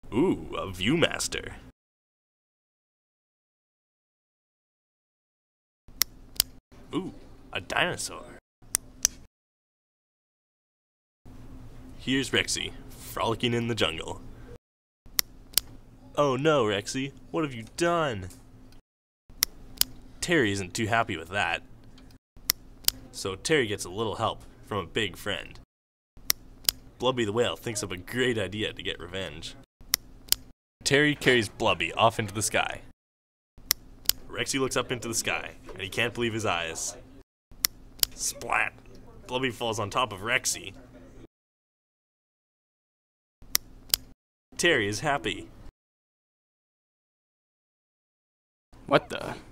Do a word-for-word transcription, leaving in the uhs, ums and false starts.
Ooh, a Viewmaster. Ooh, a dinosaur. Here's Rexy, frolicking in the jungle. Oh no, Rexy, what have you done? Terry isn't too happy with that. So Terry gets a little help from a big friend. Blubby the whale thinks of a great idea to get revenge. Terry carries Blubby off into the sky. Rexy looks up into the sky, and he can't believe his eyes. Splat! Blubby falls on top of Rexy. Terry is happy. What the?